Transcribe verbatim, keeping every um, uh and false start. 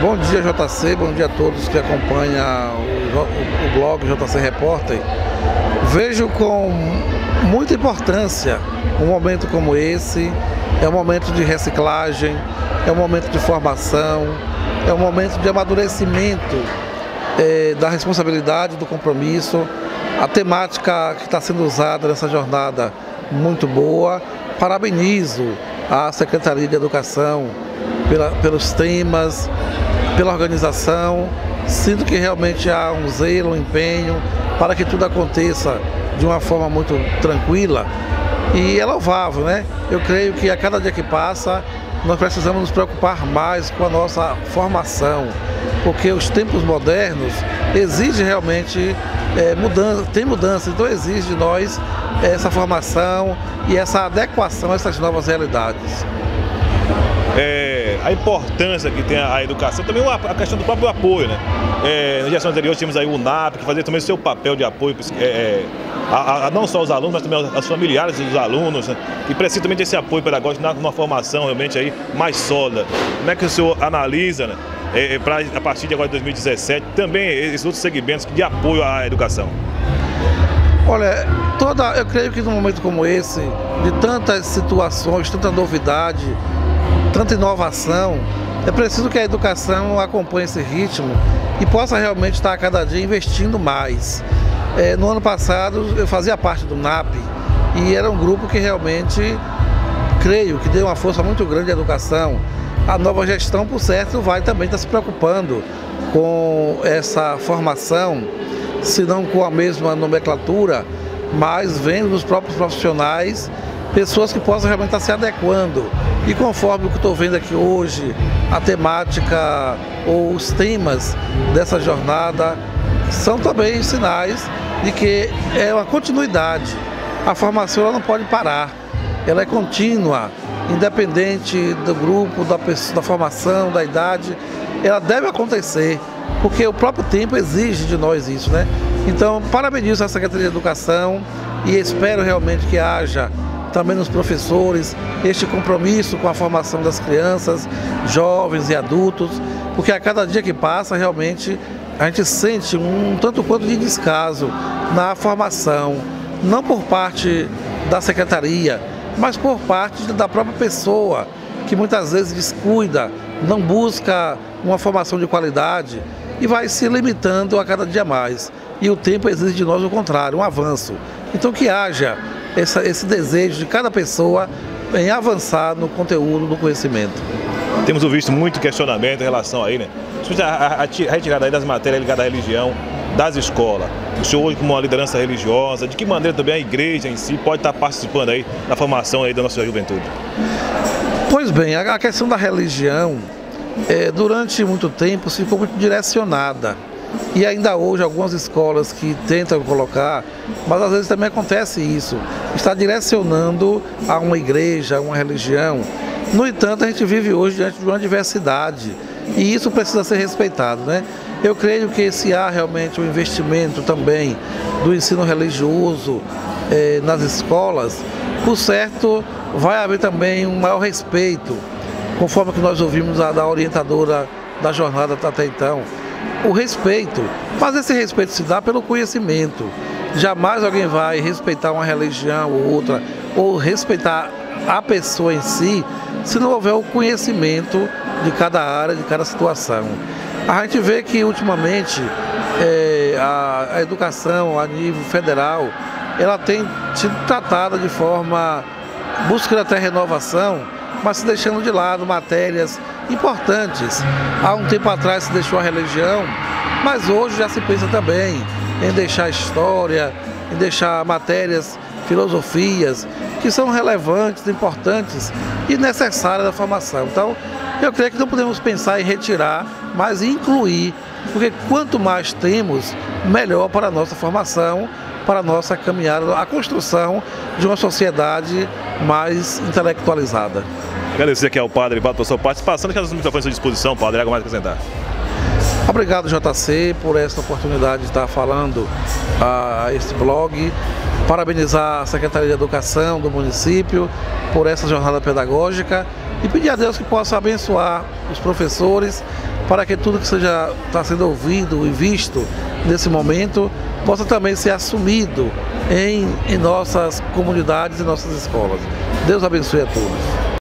Bom dia, J C, bom dia a todos que acompanham o, o, o blog J C Repórter. Vejo com muita importância um momento como esse. É um momento de reciclagem, é um momento de formação, é um momento de amadurecimento é, da responsabilidade, do compromisso. A temática que está sendo usada nessa jornada, muito boa. Parabenizo a Secretaria de Educação pela, pelos temas, pela organização. Sinto que realmente há um zelo, um empenho para que tudo aconteça de uma forma muito tranquila e é louvável, né? Eu creio que a cada dia que passa nós precisamos nos preocupar mais com a nossa formação, porque os tempos modernos exigem realmente é, mudança, tem mudança, então exige de nós essa formação e essa adequação a essas novas realidades. É, a importância que tem a, a educação, também a, a questão do próprio apoio, né? É, na geração anterior tínhamos aí o N A P, que fazia também o seu papel de apoio, é, a, a, não só os alunos, mas também os familiares dos alunos, né? Que precisam também desse apoio pedagógico numa formação realmente aí mais sólida. Como é que o senhor analisa, né? É, pra, a partir de agora de dois mil e dezessete, também esses outros segmentos de apoio à educação? Olha, toda, eu creio que num momento como esse, de tantas situações, tanta novidade, tanta inovação, é preciso que a educação acompanhe esse ritmo e possa realmente estar a cada dia investindo mais. É, no ano passado eu fazia parte do N A P e era um grupo que realmente, creio, que deu uma força muito grande à educação. A nova gestão, por certo, vai também estar se preocupando com essa formação, se não com a mesma nomenclatura, mas vendo nos próprios profissionais pessoas que possam realmente estar se adequando. E conforme o que estou vendo aqui hoje, a temática ou os temas dessa jornada são também sinais de que é uma continuidade. A formação ela não pode parar, ela é contínua, independente do grupo, da, pessoa, da formação, da idade, ela deve acontecer, porque o próprio tempo exige de nós isso, né? Então, parabenizo a Secretaria de Educação e espero realmente que haja também nos professores este compromisso com a formação das crianças, jovens e adultos, porque a cada dia que passa realmente a gente sente um tanto quanto de descaso na formação, não por parte da secretaria, mas por parte da própria pessoa, que muitas vezes descuida, não busca uma formação de qualidade e vai se limitando a cada dia mais. E o tempo exige de nós o contrário, um avanço. Então que haja essa, esse desejo de cada pessoa em avançar no conteúdo, no conhecimento. Temos visto muito questionamento em relação aí, né? A, a, a retirada aí das matérias ligadas à religião das escolas. O senhor hoje como uma liderança religiosa, de que maneira também a igreja em si pode estar participando aí da formação aí da nossa juventude? Pois bem, a questão da religião, é, durante muito tempo, ficou muito direcionada. E ainda hoje algumas escolas que tentam colocar, mas às vezes também acontece isso, está direcionando a uma igreja, a uma religião. No entanto, a gente vive hoje diante de uma diversidade e isso precisa ser respeitado, né? Eu creio que se há realmente um investimento também do ensino religioso eh, nas escolas, por certo vai haver também um maior respeito, conforme que nós ouvimos a, da orientadora da jornada até então, o respeito, mas esse respeito se dá pelo conhecimento. Jamais alguém vai respeitar uma religião ou outra, ou respeitar a pessoa em si, se não houver o conhecimento de cada área, de cada situação. A gente vê que ultimamente é, a, a educação a nível federal, ela tem sido tratada de forma, buscando até renovação, mas se deixando de lado matérias importantes. Há um tempo atrás se deixou a religião, mas hoje já se pensa também em deixar história, em deixar matérias, filosofias, que são relevantes, importantes e necessárias da formação. Então, eu creio que não podemos pensar em retirar, mas incluir, porque quanto mais temos, melhor para a nossa formação, para a nossa caminhada, a construção de uma sociedade mais intelectualizada. Agradecer aqui ao padre pela sua participação, deixar os microfones à sua disposição, padre, algo mais a acrescentar. Obrigado, J C, por esta oportunidade de estar falando a este blog. Parabenizar a Secretaria de Educação do município por essa jornada pedagógica e pedir a Deus que possa abençoar os professores para que tudo que seja está sendo ouvido e visto nesse momento possa também ser assumido em, em nossas comunidades e nossas escolas. Deus abençoe a todos.